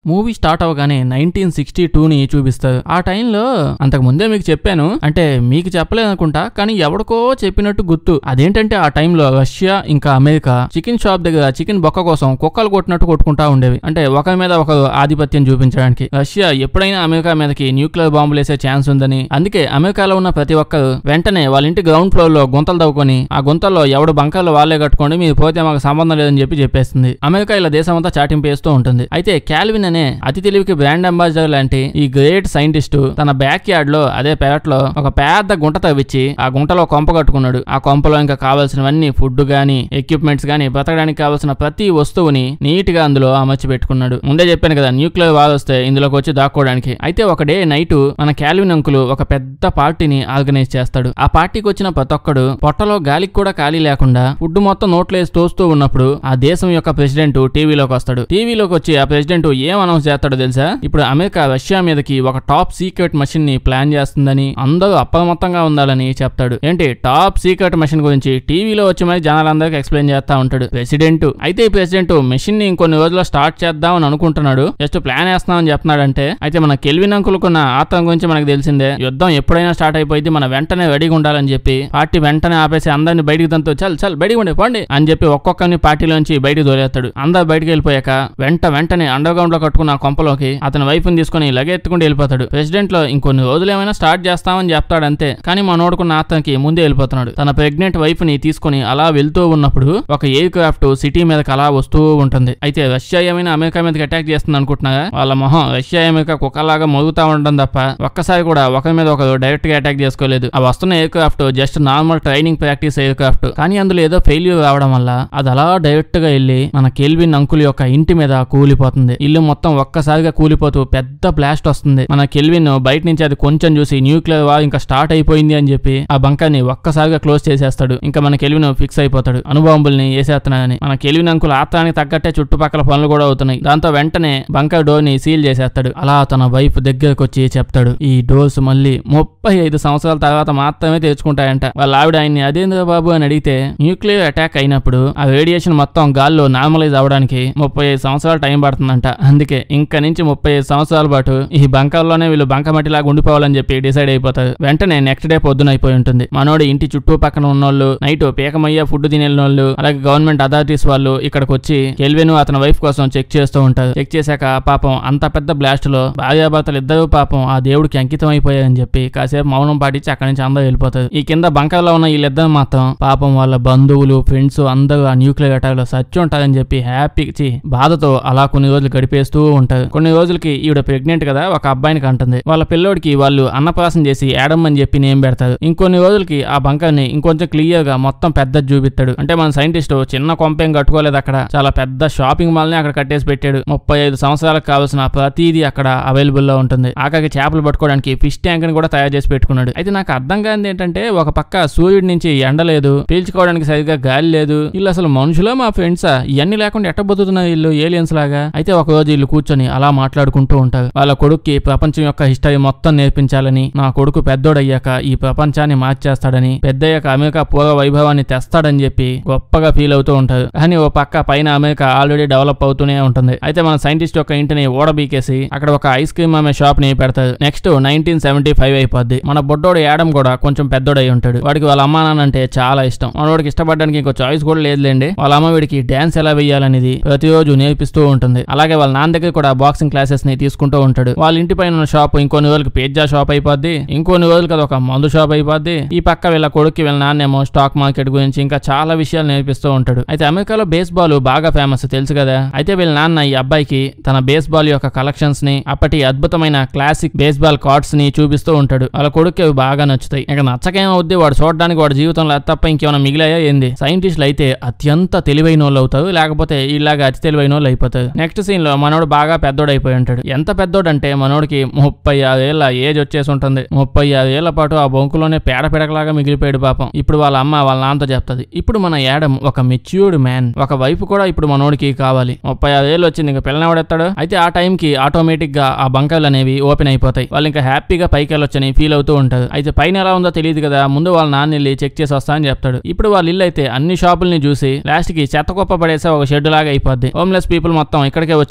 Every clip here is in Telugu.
మూవీ స్టార్ట్ అవగానే 1962ని చూపిస్తారు. ఆ టైంలో అంతకు ముందే మీకు చెప్పాను, అంటే మీకు చెప్పలేదనుకుంటా, కానీ ఎవరికో చెప్పినట్టు గుర్తు. అదేంటంటే ఆ టైంలో రష్యా ఇంకా అమెరికా చికెన్ షాప్ దగ్గర చికెన్ బొక్క కోసం కుక్కలు కొట్టినట్టు కొట్టుకుంటా ఉండేవి. అంటే ఒకరి మీద ఒక ఆధిపత్యం చూపించడానికి. రష్యా ఎప్పుడైనా అమెరికా మీదకి న్యూక్లియర్ బాంబులు వేసే ఛాన్స్ ఉందని, అందుకే అమెరికాలో ఉన్న ప్రతి ఒక్కరు వెంటనే వాళ్ళ ఇంటి గ్రౌండ్ ఫ్లోర్ లో గుంతలు తవ్వుకొని ఆ గుంతల్లో ఎవడు బంకర్లు వాళ్ళే కట్టుకోండి, మీరు పోతే మాకు సంబంధం లేదని చెప్పేస్తుంది. అమెరికా ఇలా దేశం అంతా చాటింపు వేస్తూ ఉంటుంది. అయితే క్యాల్విన్ అనే అతి తెలివికి బ్రాండ్ అంబాసిడర్ లాంటి ఈ గ్రేట్ సైంటిస్ట్ తన బ్యాక్ యార్డ్ లో అదే పెరట్ లో ఒక పెద్ద గుంట తవ్వించి ఆ గుంటలో కొంప కట్టుకున్నాడు. ఆ కొంపలో ఇంకా కావాల్సినవన్నీ ఫుడ్ గానీ ఎక్విప్మెంట్స్ గానీ బ్రతకడానికి కావాల్సిన ప్రతి వస్తువుని నీట్ గా అందులో అమర్చి పెట్టుకున్నాడు. ముందే చెప్పాను కదా న్యూక్లియర్ వార్ వస్తే ఇందులోకి వచ్చి దాక్కోవడానికి. అయితే ఒక డే నైట్ మన క్యాల్విన్ అంకుల్ ఒక పెద్ద పార్టీని ఆర్గనైజ్ చేస్తాడు. ఆ పార్టీకి వచ్చిన ప్రతి ఒక్కడు పొట్టలో గాలికి కూడా ఖాళీ లేకుండా ఫుడ్ మొత్తం నోట్లేసి తోస్తూ ఉన్నప్పుడు ఆ దేశం యొక్క ప్రెసిడెంట్ టీవీలోకి వస్తాడు. టీవీలోకి వచ్చి ఆ ప్రెసిడెంట్ ఏం అనౌన్స్ చేస్తాడో తెలుసా? ఇప్పుడు అమెరికా రష్యా మీదకి ఒక టాప్ సీక్రెట్ మెషిన్ ని ప్లాన్ చేస్తుందని, అందరూ అప్రమత్తంగా ఉండాలని చెప్తాడు. ఏంటి టాప్ సీక్రెట్ మెషిన్ గురించి టీవీలో వచ్చి మరి జనాలందరికీ ఎక్స్ప్లెయిన్ చేస్తా ఉంటాడు ప్రెసిడెంట్. అయితే ఈ ప్రెసిడెంట్ మెషిన్ ని ఇంకొన్ని రోజుల్లో స్టార్ట్ చేద్దాం అని అనుకుంటున్నాడు, జస్ట్ ప్లాన్ వేస్తున్నామని చెప్తున్నాడంటే. అయితే మన కెల్విన్ అంకుల్కున్న ఆత్రం గురించి మనకు తెలిసిందే. యుద్ధం ఎప్పుడైనా స్టార్ట్ అయిపోయింది, మన వెంటనే రెడీగా ఉండాలని చెప్పి పార్టీ వెంటనే ఆపేసి అందరిని బయటికి తంతూ చల్ బయటికి ఉండే పోండి అని చెప్పి ఒక్కొక్కరిని పార్టీలోంచి బయటికి దోలేస్తాడు. అందరు బయటికి వెళ్ళిపోయాక వెంటనే అండర్ గ్రౌండ్ లో కట్టుకున్న కొంపలోకి అతని వైఫ్ ని తీసుకుని లగెత్తుకుంటూ వెళ్ళిపోతాడు. ప్రెసిడెంట్ లో ఇంకొన్ని రోజులు ఏమైనా స్టార్ట్ చేస్తామని చెప్తాడు అంతే. కానీ మనోడుకున్న ఆతనికి ముందే వెళ్ళిపోతున్నాడు. తన ప్రెగ్నెంట్ వైఫ్ ని తీసుకుని అలా వెళ్తూ ఉన్నప్పుడు ఒక ఎయిర్ క్రాఫ్ట్ సిటీ మీదకి అలా వస్తూ ఉంటుంది. అయితే రష్యా ఏమైనా అమెరికా మీదకి అటాక్ చేస్తుంది అనుకుంటున్నాగా, వాళ్ళ మొహం రష్యా అమెరికా కుక్కలాగా మరుగుతా ఉండడం తప్ప ఒక్కసారి కూడా ఒకరి మీద ఒకరు డైరెక్ట్ గా అటాక్ చేసుకోలేదు. ఆ వస్తున్న aircraft just normal training practice aircraft. కానీ అందులో ఏదో ఫెయిల్యూర్ రావడం వల్ల అది అలా డైరెక్ట్ గా వెళ్లి మన కెల్విన్ అంకుల్ యొక్క ఇంటి మీద కూలిపోతుంది. ఇల్లు మొత్తం ఒక్కసారిగా కూలిపోతూ పెద్ద బ్లాస్ట్ వస్తుంది. మన కెల్విన్ బయట నుంచి అది కొంచెం చూసి న్యూక్లియర్ వార్ ఇంకా స్టార్ట్ అయిపోయింది అని చెప్పి ఆ బంకర్ ని ఒక్కసారిగా క్లోజ్ చేసేస్తాడు. ఇంకా మన కెల్విన్ ఫిక్స్ అయిపోతాడు అణుబాంబుల్ని వేసేస్తున్నాడని. మన కెల్విన్ అంకుల్ ఆత్రానికి తగ్గట్టే చుట్టుపక్కల పనులు కూడా అవుతున్నాయి. దాంతో వెంటనే బంకర్ డోర్ ని సీల్ చేసేస్తాడు. అలా తన వైఫ్ దగ్గరకు వచ్చి చెప్తాడు, ఈ డోర్స్ మళ్ళీ 35 సంవత్సరాల తర్వాత మాత్రమే తెరుచుకుంటాయంట. వాళ్ళ ఆవిడ ఆయన్ని అదేంద్ర బాబు అని అడిగితే, న్యూక్లియర్ అటాక్ అయినప్పుడు ఆ రేడియేషన్ మొత్తం గాల్లో నార్మలైజ్ అవడానికి 35 సంవత్సరాలు టైం పడుతుందంట. అందుకే ఇంకా నుంచి 35 సంవత్సరాల పాటు ఈ బంకర్లోనే వీళ్ళు బంకమట్టిలాగా ఉండిపోవాలని చెప్పి డిసైడ్ అయిపోతారు. వెంటనే నెక్స్ట్ డే పొద్దున అయిపోయి ఉంటుంది. మనోడు ఇంటి చుట్టూ పక్కన ఉన్నోళ్ళు, నైట్ పీకమయ్య ఫుడ్ తినేళ్ళోళ్ళు, అలాగే గవర్నమెంట్ అథారిటీస్ వాళ్ళు ఇక్కడికి వచ్చి కెల్విన్ అతని వైఫ్ కోసం చెక్ చేస్తూ ఉంటారు. చెక్ చేశాక పాపం అంత పెద్ద బ్లాస్ట్ లో భార్యాభర్తలు ఇద్దరు పాపం ఆ దేవుడికి అంకితం అయిపోయారని చెప్పి కాసేపు మౌనం పాటించి అక్కడి నుంచి అందరూ వెళ్ళిపోతారు. ఈ కింద బంకర్ లో ఉన్న వీళ్ళిద్దరు మాత్రం పాపం వాళ్ళ బంధువులు ఫ్రెండ్స్ అందరూ ఆ న్యూక్లియర్ అటాక్ లో సచ్చి ఉంటారని చెప్పి హ్యాపీ బాధతో అలా కొన్ని రోజులు గడిపేస్తూ ఉంటారు. కొన్ని రోజులకి ఈవిడ ప్రెగ్నెంట్ కదా, ఒక అబ్బాయిని కంటుంది. వాళ్ళ పిల్లోడికి వాళ్ళు అన్నప్రాసం చేసి యాడమ్ అని చెప్పి నేమ్ పెడతారు. ఇంకొన్ని రోజులకి ఆ బంకర్ ని ఇంకొంచెం క్లియర్ గా మొత్తం పెద్ద చూపిస్తాడు. అంటే మన సైంటిస్ట్ చిన్న కొంపేం కట్టుకోలేదు, అక్కడ చాలా పెద్ద షాపింగ్ మాల్ ని అక్కడ కట్టేసి పెట్టాడు. 35 సంవత్సరాలకు కావాల్సిన ప్రతిదీ అక్కడ అవైలబుల్ లో ఉంటుంది. ఆఖరికి చేపలు పట్టుకోవడానికి ఫిష్ ట్యాంక్ ని కూడా తయారు చేసి పెట్టుకున్నాడు. అయితే నాకు అర్థం కానిది ఏంటంటే, ఒక పక్క సూర్యుడి నుంచి ఎండ లేదు, పీల్చుకోవడానికి సరిగ్గా గాలి లేదు, వీళ్ళు అసలు మనుషులా మా ఫ్రెండ్సా, ఇవన్నీ లేకుండా ఎట్ట బతుకుతున్నారు వీళ్ళు ఏలియన్స్ లాగా. అయితే ఒక రోజు వీళ్ళు కూర్చొని అలా మాట్లాడుకుంటూ ఉంటారు. వాళ్ళ కొడుక్కి ప్రపంచం యొక్క హిస్టరీ మొత్తం నేర్పించాలని, నా కొడుకు పెద్దోడయ్యాక ఈ ప్రపంచాన్ని మార్చేస్తాడని, పెద్దయ్యాక అమెరికా పూర్వ వైభవాన్ని తెస్తాడని చెప్పి గొప్పగా ఫీల్ అవుతూ ఉంటారు. కానీ ఓ పక్క పైన అమెరికా ఆల్రెడీ డెవలప్ అవుతూనే ఉంటుంది. అయితే మన సైంటిస్ట్ యొక్క ఇంటిని ఓడబీకేసి అక్కడ ఒక ఐస్ క్రీమ్ అమ్మే షాప్ ని పెడతారు. నెక్స్ట్ 1975 అయిపోద్ది. మన బొడ్డోడు యాడమ్ కూడా కొంచెం పెద్దోడై ఉంటాడు. వాడికి వాళ్ళ అమ్మా నాన్న అంటే చాలా ఇష్టం. మనోడికి ఇష్టపడడానికి ఇంకో చాయిస్ కూడా లేదులేండి. వాళ్ళ అమ్మ వీడికి డాన్స్ ఎలా వేయాలనేది ప్రతిరోజు నేర్పిస్తూ ఉంటుంది. అలాగే వాళ్ళ నాన్న దగ్గర కూడా బాక్సింగ్ క్లాసెస్ ని తీసుకుంటూ ఉంటాడు. వాళ్ళ ఇంటి పైన ఉన్న షాప్ ఇంకొన్ని రోజులకి పిజ్జా షాప్ అయిపోద్ది, ఇంకొన్ని రోజులకి అది ఒక మందు షాప్ అయిపోద్ది. ఈ పక్క వీళ్ళ కొడుక్కి వీళ్ళ నాన్నేమో స్టాక్ మార్కెట్ గురించి ఇంకా చాలా విషయాలు నేర్పిస్తూ ఉంటాడు. అయితే అమెరికాలో బేస్బాల్ బాగా ఫేమస్ తెలుసు కదా. అయితే వీళ్ళ నాన్న ఈ అబ్బాయికి తన బేస్బాల్ యొక్క కలెక్షన్స్ ని, అప్పటి అద్భుతమైన క్లాసిక్ బేస్బాల్ కార్డ్స్ ని చూపిస్తూ ఉంటాడు. వాళ్ళ కొడుక్కి అవి బాగా నచ్చుతాయి. ఇక నచ్చకేమవుద్ది, వాడు చూడడానికి వాడి జీవితంలో తప్ప ఇంకేమైనా మిగిలాయా ఏంది. సైంటిస్టులు అయితే అత్యంత తెలివైన వాళ్ళు అవుతారు, లేకపోతే ఇలాగా అతి తెలివైన వాళ్ళు అయిపోతారు. నెక్స్ట్ సీన్ లో మనోడు బాగా పెద్దోడైపోయి ఉంటాడు. ఎంత పెద్దోడంటే మనోడికి 36 ఏళ్ల ఏజ్ వచ్చేసి ఉంటుంది. 36 ఏళ్ల పాటు ఆ బొంకులోనే పేడలాగా మిగిలిపోయాడు పాపం. ఇప్పుడు వాళ్ళ అమ్మ వాళ్ళ నాన్నతో చెప్తుంది, ఇప్పుడు మన యాడమ్ ఒక మెచ్యూర్డ్ మ్యాన్, ఒక వైపు కూడా ఇప్పుడు మనోడికి కావాలి. 36 ఏళ్ళు వచ్చింది, ఇంకా పిల్లనెవడెత్తాడు. అయితే ఆ టైం కి ఆటోమేటిక్ గా ఆ బంకర్లు అనేవి ఓపెన్ అయిపోతాయి. వాళ్ళు ఇంకా హ్యాపీగా పైకి వెళ్ళొచ్చని ఫీల్ అవుతూ ఉంటారు. అయితే పైన ఎలా ఉందో తెలియదు కదా, ముందు వాళ్ళ నాన్న వెళ్ళి చెక్ చేసి వస్తా అని చెప్తాడు. ఇప్పుడు వాళ్ళ ఇల్లు అయితే అన్ని షాపుల్ని చూసి లాస్ట్ కి చెత్త కుప్ప పడేసే ఒక షెడ్ లాగా అయిపోద్ది. హోమ్లెస్ పీపుల్ మొత్తం ఇక్కడికే వచ్చి ఉంటుంటారు.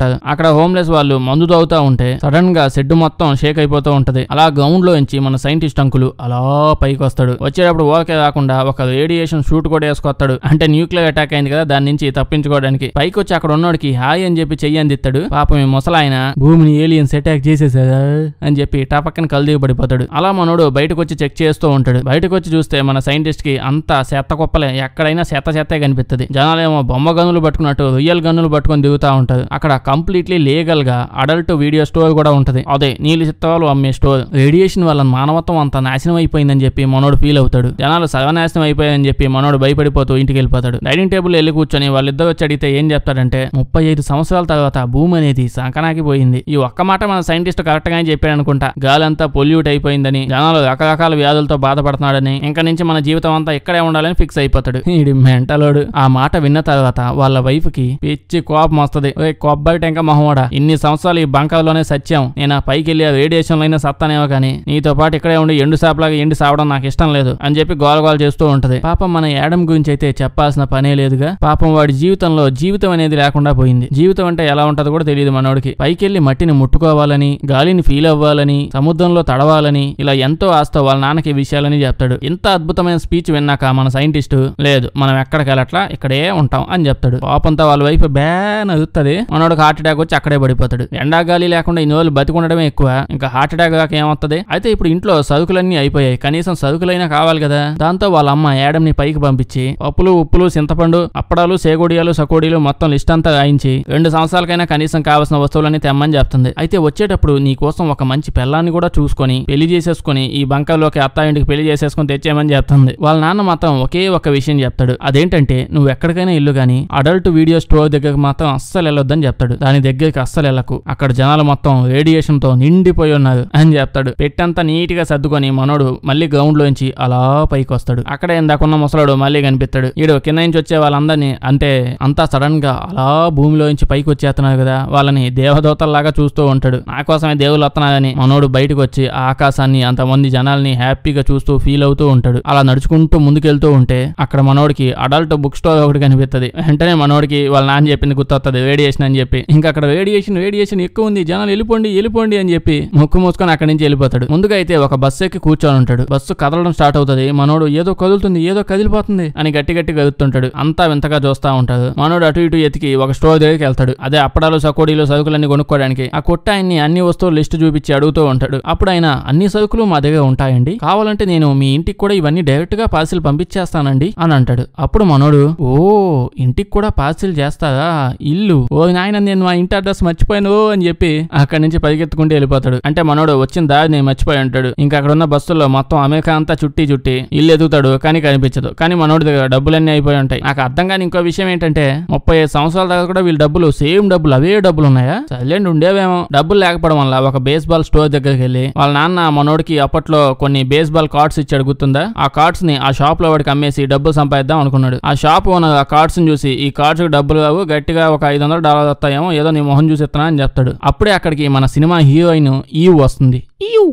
ఉంటారు. అక్కడ హోమ్లెస్ వాళ్ళు మందు తాగుతా ఉంటే సడన్ గా షెడ్ మొత్తం షేక్ అయిపోతూ ఉంటది. అలా గ్రౌండ్ లో నుంచి మన సైంటిస్ట్ అంకులు అలా పైకి వస్తాడు. వచ్చేటప్పుడు ఓకే రాకుండా ఒక రేడియేషన్ షూట్ కూడా వేసుకొస్తాడు. అంటే న్యూక్లియర్ అటాక్ అయింది కదా, దాని నుంచి తప్పించుకోవడానికి. పైకి వచ్చి అక్కడ ఉన్నోడికి హాయ్ అని చెప్పి చెయ్యి అందిస్తాడు. పాపం ఈ ముసలాయన భూమిని ఏలియన్స్ అటాక్ చేసేసారా అని చెప్పి టపక్కన కల్దీకి పడిపోతాడు. అలా మనోడు బయటకు వచ్చి చెక్ చేస్తూ ఉంటాడు. బయటకు వచ్చి చూస్తే మన సైంటిస్ట్ కి అంతా చెత్త కుప్పలే, ఎక్కడైనా చెత్తే కనిపిస్తుంది. జనాలేమో బొమ్మ గన్నులు పట్టుకున్నట్టు రియల్ గన్నులు పట్టుకుని దిగుతా ఉంటారు. అక్కడ కంప్లీట్లీ లీగల్ గా అడల్ట్ వీడియో స్టోర్ కూడా ఉంటది. అదే నీలి చిత్రాలు అమ్మే స్టోర్. రేడియేషన్ వల్ల మానవత్వం అంతా నాశనం అయిపోయిందని చెప్పి మనోడు ఫీల్ అవుతాడు. జనాలు సర్వనాశనం అయిపోయాయని చెప్పి మనోడు భయపడిపోతూ ఇంటికి వెళ్ళిపోతాడు. డైనింగ్ టేబుల్ వెళ్ళి కూర్చొని వాళ్ళిద్దరు వచ్చి అడిగితే ఏం చెప్తాడంటే 35 సంవత్సరాల తర్వాత భూమి అనేది సంకనాకి పోయింది. ఈ ఒక్క మాట మన సైంటిస్ట్ కరెక్ట్ గానే చెప్పాడు అనుకుంటా. గాలి అంతా పొల్యూట్ అయిపోయిందని, జనాలు రకరకాల వ్యాధులతో బాధపడుతున్నాడని, ఇంకా నుంచి మన జీవితం అంతా ఇక్కడే ఉండాలని ఫిక్స్ అయిపోతాడు. ఇది మెంటలోడు. ఆ మాట విన్న తర్వాత వాళ్ళ వైఫ్ కి పిచ్చి కోపం వస్తుంది. కొబ్బరి టెంక మొహమోడా, ఇన్ని సంవత్సరాలు ఈ బంకర్లోనే సత్యం, నేను ఆ పైకి వెళ్ళి రేడియేషన్ లో సత్తానేమో కానీ నీతో పాటు ఇక్కడే ఉండి ఎండు సాపలాగా ఎండి సావడం నాకు ఇష్టం లేదు అని చెప్పి గోలగోల చేస్తూ ఉంటది. పాపం మన యాడమ్ గురించి అయితే చెప్పాల్సిన పనే లేదుగా. పాపం వాడి జీవితంలో జీవితం అనేది లేకుండా పోయింది. జీవితం అంటే ఎలా ఉంటదో కూడా తెలియదు మనోడికి. పైకెళ్లి మట్టిని ముట్టుకోవాలని, గాలిని ఫీల్ అవ్వాలని, సముద్రంలో తడవాలని, ఇలా ఎంతో ఆస్తో వాళ్ళ నాన్నకి విషయాలని చెప్తాడు. ఇంత అద్భుతమైన స్పీచ్ విన్నాక మన సైంటిస్ట్ లేదు మనం ఎక్కడికి వెళ్ళట్లా ఇక్కడే ఉంటాం అని చెప్తాడు. పాపంతో వాళ్ళ వైపు బ్యాన్ అదుతుంది. మనోడికి హార్ట్ అటాక్ వచ్చి అక్కడే పడిపోతాడు. ఎండా గాలి లేకుండా ఇన్ని రోజులు బతికుండడమే ఎక్కువ, ఇంకా హార్ట్ అటాక్ దాకా ఏమవుతుంది. అయితే ఇప్పుడు ఇంట్లో సరుకులన్నీ అయిపోయాయి, కనీసం సరుకులైనా కావాలి కదా. దాంతో వాళ్ళ అమ్మ యాడమ్ ని పైకి పంపించి పప్పులు, ఉప్పులు, చింతపండు, అప్పడాలు, సేగోడియాలు, సకోడీలు మొత్తం లిస్ట్ అంతా రాయించి 2 సంవత్సరాలకైనా కనీసం కావాల్సిన వస్తువులన్నీ తెమ్మని చెప్తుంది. అయితే వచ్చేటప్పుడు నీ కోసం ఒక మంచి పెళ్ళాన్ని కూడా చూసుకొని పెళ్లి చేసేసుకుని ఈ బంకర్లోకి అత్తాయింటికి పెళ్లి చేసేసుకుని తెచ్చేయమని చెప్తుంది. వాళ్ళ నాన్న మాత్రం ఒకే ఒక విషయం చెప్తాడు. అదేంటంటే నువ్వు ఎక్కడికైనా ఇల్లు గానీ అడల్ట్ వీడియో స్టోర్ దగ్గరకు మాత్రం అస్సలు వెళ్ళొద్దని చెప్తాడు. దాని దగ్గరికి అస్సలు వెళ్ళకు, అక్కడ జనాలు మొత్తం రేడియేషన్ తో నిండిపోయి ఉన్నారు అని చెప్తాడు. పెట్టంతా నీట్ గా సర్దుకొని మనోడు మళ్ళీ గ్రౌండ్ లోంచి అలా పైకి వస్తాడు. అక్కడ ఇందాకున్న ముసలాడు మళ్ళీ కనిపిస్తాడు. ఈడు కింద నుంచి వచ్చే వాళ్ళందరినీ అంటే అంతా సడన్ గా అలా భూమిలోంచి పైకి వచ్చేస్తున్నారు కదా, వాళ్ళని దేవదూతల్లాగా చూస్తూ ఉంటాడు. నా కోసమే దేవుళ్ళు వస్తున్నారని మనోడు బయటకు వచ్చి ఆకాశాన్ని, అంతమంది జనాల్ని హ్యాపీగా చూస్తూ ఫీల్ అవుతూ ఉంటాడు. అలా నడుచుకుంటూ ముందుకెళ్తూ ఉంటే అక్కడ మనోడికి అడల్ట్ బుక్ స్టోర్ ఒకటి కనిపిస్తుంది. వెంటనే మనోడికి వాళ్ళ నాన్న చెప్పింది గుర్తొస్తుంది, రేడియేషన్ అని చెప్పి. ఇంకా అక్కడ రేడియేషన్ ఎక్కువ ఉంది, జనాలు వెళ్ళిపోండి అని చెప్పి ముక్కు మూసుకొని అక్కడి నుంచి వెళ్ళిపోతాడు. ముందుగా అయితే ఒక బస్సు ఎక్కి కూర్చొని ఉంటాడు. బస్సు కదలడం స్టార్ట్ అవుతుంది. మనోడు ఏదో కదులుతుంది, ఏదో కదిలిపోతుంది అని గట్టి కదులుతుంటాడు. అంతా వింతగా చూస్తా ఉంటాడు. మనోడు అటు ఇటు ఎతికి ఒక స్టోర్ దగ్గరికి వెళ్తాడు. అదే అప్పడాలు, సకోడీలు, సరుకులన్నీ కొనుక్కోవడానికి. ఆ కొట్ట ఆయన్ని అన్ని వస్తువులు లిస్ట్ చూపించి అడుగుతూ ఉంటాడు. అప్పుడు ఆయన అన్ని సరుకులు మా దగ్గర ఉంటాయండి, కావాలంటే నేను మీ ఇంటికి కూడా ఇవన్నీ డైరెక్ట్ గా పార్సిల్ పంపించేస్తానండి అని అంటాడు. అప్పుడు మనోడు ఓ ఇంటికి కూడా పార్సిల్ చేస్తారా, ఇల్లు, ఓ నాయన నేను మా ఇంటి అడ్రస్ మర్చిపోయాను అని చెప్పి అక్కడి నుంచి పరిగెత్తుకుంటూ వెళ్ళిపోతాడు. అంటే మనోడు వచ్చిన దారి నేను మర్చిపోయి ఉంటాడు. ఇంకా అక్కడ ఉన్న బస్సుల్లో మొత్తం అమెరికా అంతా చుట్టి ఇల్లు ఎదుగుతాడు, కానీ కనిపించదు. కానీ మనోడి దగ్గర డబ్బులన్నీ అయిపోయి ఉంటాయి. నాకు అర్థం కాని ఇంకో విషయం ఏంటంటే 35 సంవత్సరాల దాకా కూడా వీళ్ళ డబ్బులు సేమ్ డబ్బులు, అవే డబ్బులు ఉన్నాయా, సైలెంట్ ఉండేవేమో. డబ్బులు లేకపోవడం వల్ల ఒక బేస్బాల్ స్టోర్ దగ్గరికి వెళ్ళి వాళ్ళ నాన్న మనోడికి అప్పట్లో కొన్ని బేస్బాల్ కార్డ్స్ ఇచ్చాడు గుర్తుందా, ఆ కార్డ్స్ ని ఆ షాప్ లో వాడికి అమ్మేసి డబ్బులు సంపాదిద్దాం అనుకున్నాడు. ఆ షాప్ ఓనర్ ఆ కార్డ్స్ ని చూసి ఈ కార్డ్స్ డబ్బులు కావు, గట్టిగా ఒక $500 వస్తాయేమో, ఏదో నీ మొహం చూసి ఇస్తున్నా అని చెప్తాడు. అప్పుడే అక్కడికి మన సినిమా హీరోయిన్ ఈవ్ వస్తుంది.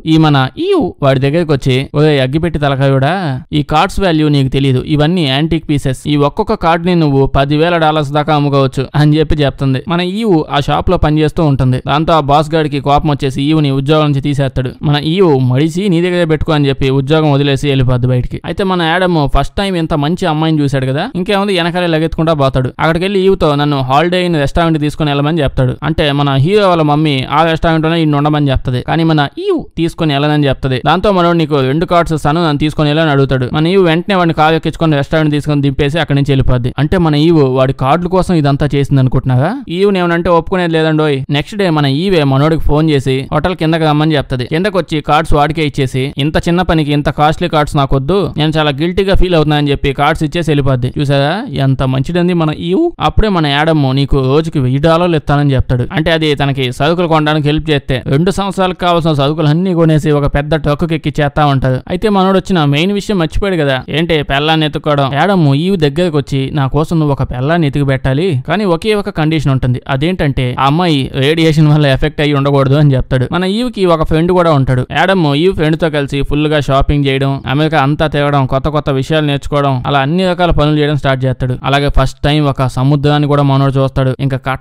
వాడి దగ్గరికి వచ్చి ఒరే అగ్గిపెట్టి తలకాయుడా, ఈ కార్డ్స్ వాల్యూ నీకు తెలియదు, ఇవన్నీ యాంటిక్ పీసెస్, ఈ ఒక్కొక్క కార్డ్ ని నువ్వు $10,000 దాకా అమ్ముకోవచ్చు అని చెప్పి చెప్తుంది. మన ఈవు ఆ షాప్ లో పనిచేస్తూ ఉంటుంది. దాంతో ఆ బాస్ గాడికి కోపం వచ్చేసి ఈవుని ఉద్యోగం నుంచి తీసేస్తాడు. మన ఈవు మడిసి నీ దగ్గరే పెట్టుకో అని చెప్పి ఉద్యోగం వదిలేసి వెళ్ళిపోద్ది బయటికి. అయితే మన యాడమ్ ఫస్ట్ టైం ఇంత మంచి అమ్మాయిని చూశాడు కదా, ఇంకేముంది వెనకాలే లగెత్తుకుంటా పోతాడు. అక్కడికి వెళ్ళి ఈవుతో నన్ను హాలిడే ఇన్ రెస్టారెంట్ తీసుకుని వెళ్ళమని చెప్తాడు. అంటే మన హీరో వాళ్ళ మమ్మీ ఆ రెస్టారెంట్ లోనే ఇన్ని ఉండమని చెప్తది, కానీ మన ఈవు తీసుకుని వెళ్ళనని చెప్తది. దాంతో మనోడు నీకు 2 కార్డ్స్ ఇస్తాను, నన్ను తీసుకుని వెళ్ళని అడుగుతాడు. మన ఈవు వెంటనే వాడిని కారు ఎక్కించుకొని రెస్టారెంట్ తీసుకొని దింపేసి అక్కడి నుంచి వెళ్ళిపోద్ది. అంటే మన ఈవు వాడి కార్డుల కోసం ఇదంతా చేసింది అనుకుంటున్నావా? ఈవుని ఏమనంటే ఒప్పుకునేది లేదండోయ్. నెక్స్ట్ డే మన ఈవే మనోడికి ఫోన్ చేసి హోటల్ కిందకి రమ్మని చెప్తది. కిందకు వచ్చి కార్డ్స్ వాడికే ఇచ్చేసి ఇంత చిన్న పనికి ఇంత కాస్ట్లీ కార్డ్స్ నాకొద్దు, నేను చాలా గిల్టీగా ఫీల్ అవుతున్నా అని చెప్పి కార్డ్స్ ఇచ్చేసి వెళ్ళిపోద్ది. చూసారా ఎంత మంచిదంది మన ఈవు. అప్పుడే మన యాడమ్ నీకు రోజుకి $1000 ఇస్తానని చెప్తాడు. అంటే అది తనకి సరుకులు కొనడానికి హెల్ప్ చేస్తే 2 సంవత్సరాలకు కావాల్సిన సరుకులు అన్ని కొనేసి ఒక పెద్ద ట్రక్కుకి ఎక్కి చేస్తా ఉంటాడు. అయితే మనోడు వచ్చిన మెయిన్ విషయం మర్చిపోయాడు కదా, ఏంటి పెళ్ళాన్ని ఎత్తుకోవడం. యాడమ్ ఈవు దగ్గరకు వచ్చి నా కోసం నువ్వు ఒక పెళ్ళాన్ని ఎత్తుకు పెట్టాలి, కానీ ఒకే ఒక కండిషన్ ఉంటుంది, అదేంటంటే ఆ అమ్మాయి రేడియేషన్ వల్ల ఎఫెక్ట్ అయ్యి ఉండకూడదు అని చెప్తాడు. మన ఈవుకి ఒక ఫ్రెండ్ కూడా ఉంటాడు. యాడమ్ ఈవు ఫ్రెండ్ తో కలిసి ఫుల్ గా షాపింగ్ చేయడం, అమెరికా అంతా తిరగడం, కొత్త విషయాలు నేర్చుకోవడం, అలా అన్ని రకాల పనులు చేయడం స్టార్ట్ చేస్తాడు. అలాగే ఫస్ట్ టైం ఒక సముద్రాన్ని కూడా మనోడు చూస్తాడు. ఇంకా కట్టలు తెంచుకొని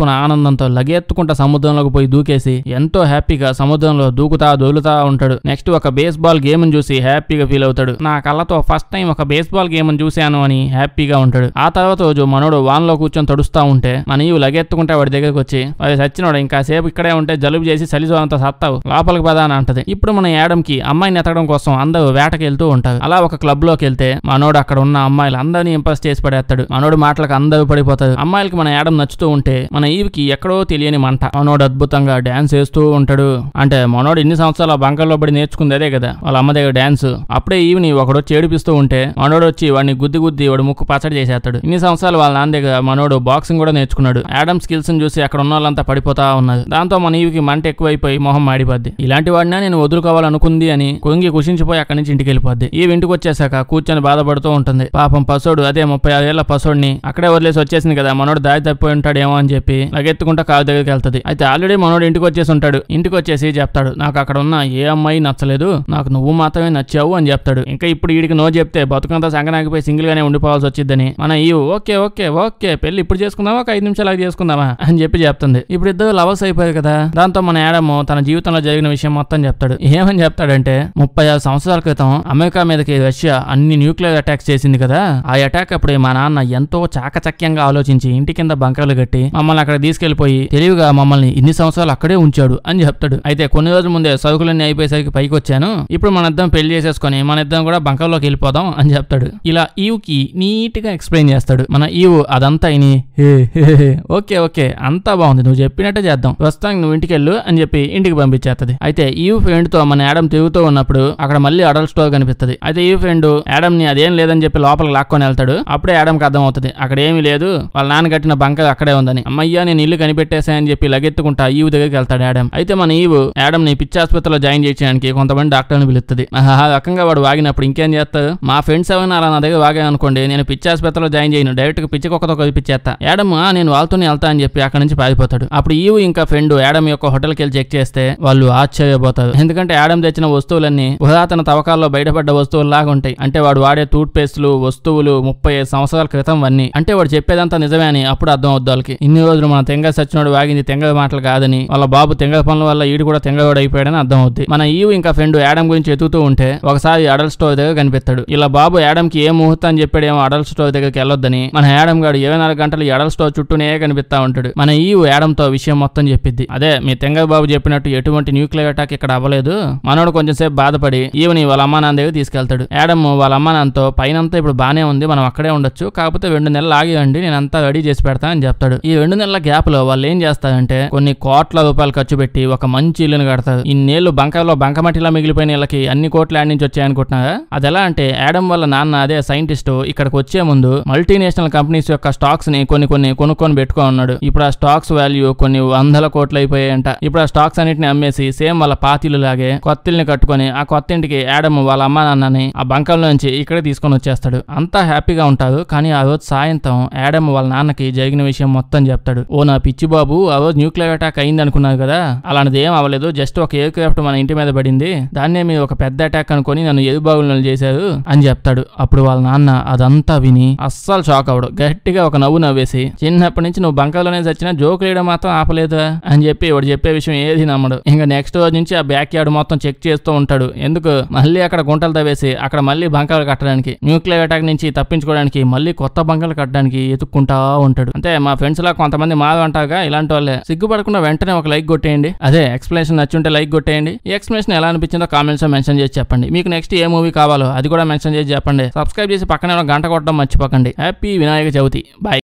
చేసుకున్న ఆనందంతో లగెత్తుకుంటా సముద్రంలోకి పోయి దూకేసి ఎంతో హ్యాపీగా సముద్రంలో దూలుతా ఉంటాడు. నెక్స్ట్ ఒక బేస్బాల్ గేమ్ చూసి హ్యాపీగా ఫీల్ అవుతాడు. నా కళ్ళతో ఫస్ట్ టైం ఒక బేస్బాల్ గేమ్ చూశాను అని హ్యాపీగా ఉంటాడు. ఆ తర్వాత రోజు మనోడు వాన్ లో కూర్చొని తడుస్తా ఉంటే మన ఇవి లగెత్తుకుంటే వాడి దగ్గరకు వచ్చి వాడి సచ్చినోడు ఇంకా సేపు ఇక్కడే ఉంటే జలుబు చేసి చలిజోరంతా సత్తావు లోపలికి పదా అని అంటది. ఇప్పుడు మన యాడమ్ కి అమ్మాయిని ఎతకడం కోసం అందరూ వేటకి వెళ్తూ ఉంటారు. అలా ఒక క్లబ్ లోకి వెళ్తే మనోడు అక్కడ ఉన్న అమ్మాయిలు అందరినీ ఇంప్రెస్ చేసి పడేస్తాడు. మనోడు మాటలకు అందరూ పడిపోతారు. అమ్మాయిలకి మన యాడమ్ నచ్చుతూ ఉంటే మన ఈవికి ఎక్కడో తెలియని మంట. మనోడు అద్భుతంగా డాన్స్ వేస్తూ ఉంటాడు. అంటే మనోడు ఇన్ని సంవత్సరాల బంకల్లో పడి నేర్చుకుంది అదే కదా వాళ్ళ అమ్మ దగ్గర డాన్స్. అప్పుడే ఈవిని ఒకడు చేడిపిస్తూ ఉంటే మనోడు వచ్చి వాడిని గుద్ది వాడు ముక్కు పచ్చడి చేసేస్తాడు. ఇన్ని సంవత్సరాలు వాళ్ళ నాన్న దగ్గర మనోడు బాక్సింగ్ కూడా నేర్చుకున్నాడు. యాడమ్ స్కిల్స్ చూసి అక్కడ ఉన్న వాళ్ళంతా పడిపోతా ఉన్నారు. దాంతో మన ఈవికి మంట ఎక్కువైపోయి మొహం మాడిపోద్ది. ఇలాంటి వాడినా నేను వదులుకోవాలనుకుంది అని కొంగి కుషించిపోయి అక్కడి నుంచి ఇంటికి వెళ్ళిపోద్ది. ఈ ఇంటికి వచ్చేసాక కూర్చొని బాధపడుతూ ఉంటుంది. పాపం పసోడు అదే 36 ఏళ్ల పసోడిని అక్కడే వదిలేసి వచ్చేసింది కదా మనోడు దారి తప్పిపోయి ఉంటాడేమో అని చెప్పి లగెత్తుకుంటా కారు దగ్గరికి వెళ్తది. అయితే ఆల్రెడీ మనోడు ఇంటికి వచ్చేసి ఉంటాడు. ఇంటికి వచ్చేసి చెప్తాడు నాకు అక్కడ ఉన్న ఏ అమ్మాయి నచ్చలేదు, నాకు నువ్వు మాత్రమే నచ్చావు అని చెప్తాడు. ఇంకా ఇప్పుడు వీడికి నో చెప్తే బతుకంతా సంగనాగిపోయి సింగిల్ గానే ఉండిపోవాల్సి వచ్చిద్దని మన ఈ ఓకే ఓకే ఓకే పెళ్లి ఇప్పుడు చేసుకుందామా ఒక 5 నిమిషాలు చేసుకుందామా అని చెప్పి చెప్తుంది. ఇప్పుడు ఇద్దరు లవర్స్ అయిపోయారు కదా. దాంతో మన యాడమ్ తన జీవితంలో జరిగిన విషయం మొత్తం చెప్తాడు. ఏమని చెప్తాడంటే 36 సంవత్సరాల క్రితం అమెరికా మీదకి రష్యా అన్ని న్యూక్లియర్ అటాక్స్ చేసింది కదా. ఆ అటాక్ అప్పుడే మా నాన్న ఎంతో చాకచక్యంగా ఆలోచించి ఇంటి కింద బంకర్లు కట్టి మమ్మల్ని అక్కడ తీసుకెళ్లిపోయి తెలివిగా మమ్మల్ని ఇన్ని సంవత్సరాలు అక్కడే ఉంచాడు అని చెప్తాడు. అయితే కొన్ని రోజుల ముందే సరుకులన్నీ అయిపోయేసరికి పైకి వచ్చాను. ఇప్పుడు మన ఇద్దరం పెళ్లి చేసేసుకొని మన ఇద్దరం కూడా బంకర్లోకి వెళ్ళిపోదాం అని చెప్తాడు. ఇలా ఈవ్కి నీట్ గా ఎక్స్ప్లెయిన్ చేస్తాడు. మన ఈవ్ అదంతా ఇని ఓకే ఓకే అంతా బాగుంది నువ్వు చెప్పినట్టే చేద్దాం ప్రస్తుతానికి నువ్వు ఇంటికి వెళ్ళు అని చెప్పి ఇంటికి పంపించేస్తది. అయితే ఈవ్ ఫ్రెండ్ తో మన యాడమ్ తిరుగుతూ ఉన్నప్పుడు అక్కడ మళ్ళీ అడల్ట్ స్టోర్ కనిపిస్తుంది. అయితే ఈ ఫ్రెండ్ యాడమ్ ని అదేం లేదని చెప్పి లోపలికి లాక్కొని వెళ్తాడు. అప్పుడే యాడమ్ కి అర్థం అవుతుంది అక్కడ ఏమీ లేదు వాళ్ళ నాన్న కట్టిన బంకర్ అక్కడే ఉందని. అమ్మయ్యా నేను ఇల్లు కనిపెట్టేశానని చెప్పి లగెత్తుకుంటా ఈవ్ దగ్గరికి వెళ్తాడు యాడమ్. అయితే మన ఈవ్ యాడమ్ ని పిచ్చి ఆసుపత్రిలో జాయిన్ చేయడానికి కొంతమంది డాక్టర్ని పిలుస్తుంది. ఆ రకంగా వాడు వాగినప్పుడు ఇంకేం చేస్తారు మా ఫ్రెండ్స్ ఎవరైనా అలా నా దగ్గర వాగా అనుకోండి నేను పిచ్చి ఆసుపత్రిలో జాయిన్ చేయను డైరెక్ట్ గా పిచ్చి కుక్కతో కదిపిచ్చేస్తా. యాడమ్ నేను వాళ్ళతోనే వెళ్తా అని చెప్పి అక్కడ నుంచి పారిపోతాడు. అప్పుడు ఈవ్ ఇంకా ఫ్రెండ్ యాడమ్ యొక్క హోటల్కి వెళ్ళి చెక్ చేస్తే వాళ్ళు ఆశ్చర్యపోతారు. ఎందుకంటే యాడమ్ తెచ్చిన వస్తువులన్నీ పురాతన తవ్వకాల్లో బయటపడ్డ వస్తువుల్లాగా ఉంటాయి. అంటే వాడు వాడే టూత్ పేస్టులు వస్తువులు 35 సంవత్సరాల క్రితం అన్ని. అంటే వాడు చెప్పేదంతా నిజమే అని అప్పుడు అర్థం అవుద్ది వాళ్ళకి. ఇన్ని రోజులు మన తెంగ సచ్చినోడు వాగింది తెంగ మాటలు కాదని వాళ్ళ బాబు తెంగ పనుల వల్ల ఈడు కూడా తెంగవాడు అయిపోయాడని అర్థం అవుద్ది. మన ఈవ్ ఇంకా ఫ్రెండ్ యాడమ్ గురించి ఎతుకుతూ ఉంటే ఒకసారి అడల్ట్ స్టోర్ దగ్గర కనిపిస్తాడు. ఇలా బాబు యాడమ్ కి ఏ ముహూర్తం చెప్పాడేమో అడల్ట్ స్టోర్ దగ్గరికి వెళ్ళొద్దని మన యాడమ్ గాడు 24 గంటలు అడల్ట్ స్టోర్ చుట్టూనే కనిపిస్తా ఉంటాడు. మన ఈవ్ యాడమ్ తో విషయం మొత్తం చెప్పిద్ది. అదే మీ తెంగ బాబు చెప్పినట్టు ఎటువంటి న్యూక్లియర్ అటాక్ ఇక్కడ అవ్వలేదు. మనోడు కొంచెం సేపు బాధపడి ఈవని వాళ్ళ అమ్మా నాన్న దగ్గర తీసుకెళ్తాడు. యాడమ్ వాళ్ళ అమ్మా నాన్నతో పైనంతా ఇప్పుడు బానే ఉంది మనం అక్కడే ఉండొచ్చు కాకపోతే 2 నెలలు ఆగిరండి నేనంతా రెడీ చేసి పెడతా అని చెప్తాడు. ఈ 2 నెలల గ్యాప్ లో వాళ్ళు ఏం చేస్తారంటే కొన్ని కోట్ల రూపాయలు ఖర్చు పెట్టి ఒక మంచి ఇల్లుని కడతారు. ఇన్నేళ్లు బంకలో బంకమట్టిలా మిగిలిపోయిన వీళ్ళకి అన్ని కోట్ల యాడ్ నుంచి వచ్చాయనుకుంటున్నారా? అది ఎలా అంటే యాడమ్ వాళ్ళ నాన్న అదే సైంటిస్ట్ ఇక్కడికి వచ్చే ముందు మల్టీనేషనల్ కంపెనీస్ యొక్క స్టాక్స్ ని కొన్ని కొనుక్కొని పెట్టుకో ఉన్నాడు. ఇప్పుడు ఆ స్టాక్స్ వాల్యూ కొన్ని 100 కోట్లు అయిపోయాయంట. ఇప్పుడు ఆ స్టాక్స్ అన్నిటిని అమ్మేసి సేమ్ వాళ్ళ పాతిలు లాగే కొత్తిల్ని కట్టుకొని ఆ కొత్త ఇంటికి యాడమ్ వాళ్ళ అమ్మా నాన్నని ఆ బంకల్లో నుంచి ఇక్కడే తీసుకొని వచ్చేస్తాడు. అంతా హ్యాపీగా ఉంటారు. కానీ ఆ రోజు సాయంత్రం యాడమ్ వాళ్ళ నాన్నకి జరిగిన విషయం మొత్తం చెప్తాడు. ఓ నా పిచ్చి బాబు ఆ రోజు న్యూక్లియర్ అటాక్ అయింది అనుకున్నారు కదా అలాంటిది ఏం అవ్వలేదు జస్ట్ ఒక ఎయిర్ క్రాఫ్ట్ మన ఇంటి మీద పడింది దాన్నే మీరు ఒక పెద్ద అటాక్ అనుకుని నన్ను ఎదుబాగులు చేశారు అని చెప్తాడు. అప్పుడు వాళ్ళ నాన్న అదంతా విని అస్సలు షాక్ అవడు. గట్టిగా ఒక నవ్వు నవ్వేసి చిన్నప్పటి నుంచి నువ్వు బంకలోనే చచ్చినా జోకులు వేయడం మాత్రం ఆపలేదా అని చెప్పి వాడు చెప్పే విషయం ఏది నమ్మడు. ఇంకా నెక్స్ట్ రోజు నుంచి ఆ బ్యాక్ యార్డ్ మొత్తం చెక్ చేస్తూ ఉంటాడు. ఎందుకు మళ్ళీ అక్కడ గుంటలు తవ్వేసి అక్కడ మళ్ళీ బంకలు కట్టడానికి న్యూక్లియర్ అటాక్ నుంచి తప్పించుకోవడానికి మళ్ళీ కొత్త బంకలు కట్టడానికి ఎత్తుక్కుంటా ఉంటాడు. అంటే మా ఫ్రెండ్స్ లా కొంతమంది మారు అంటారుగా ఇలాంటి వాళ్ళే. సిగ్గుపడకుండా వెంటనే ఒక లైక్ కొట్టేయండి. అదే ఎక్స్ప్లెనేషన్ నచ్చుంటే లైక్ కొట్టేయండి. ఈ ఎక్స్ప్లెనేషన్ ఎలా అనిపించిందో కామెంట్స్ లో మెన్షన్ చేసి చెప్పండి. మీకు నెక్స్ట్ ఏ మూవీ కావాలో అది కూడా మెన్షన్ చేసి చెప్పండి. సబ్స్క్రైబ్ చేసి పక్కనే గంట కొట్టడం మర్చిపోకండి. హ్యాపీ వినాయక చవితి. బాయ్.